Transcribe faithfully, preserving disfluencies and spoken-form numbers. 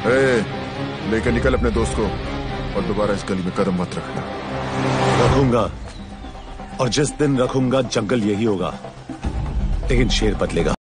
ए, लेके निकल अपने दोस्त को और दोबारा इस गली में कदम मत रखना। रखूंगा, और जिस दिन रखूंगा जंगल यही होगा, लेकिन शेर बदलेगा।